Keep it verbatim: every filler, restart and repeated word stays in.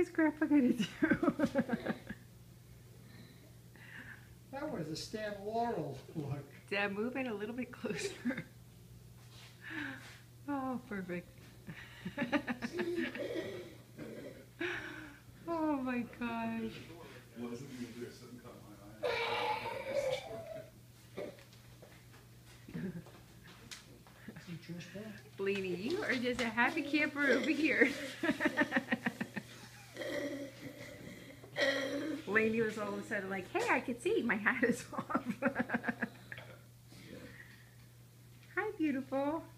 is Grandpa gonna do? That was a Stan Laurel look. Dad, move it a little bit closer. Oh, perfect. Oh my gosh. Blaney, you are just a happy camper over here. Blaney was all of a sudden like, hey, I can see my hat is off. Hi, beautiful.